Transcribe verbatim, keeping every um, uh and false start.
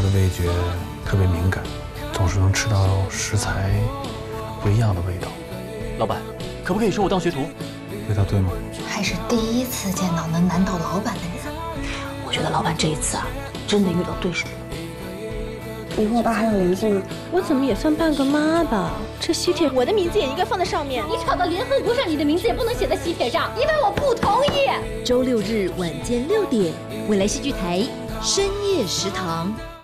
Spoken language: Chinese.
的味觉特别敏感，总是能吃到食材不一样的味道。 老板，可不可以收我当学徒？ 味道对吗？ 还是第一次见到能难倒老板的人。 我觉得老板这一次啊，真的遇到对手了。 你和我爸还有联系吗？ 我怎么也算半个妈吧？这喜帖我的名字也应该放在上面。 你吵到联合国上，你的名字也不能写在喜帖上，因为我不同意。 周六日晚间六点，未来戏剧台深夜食堂。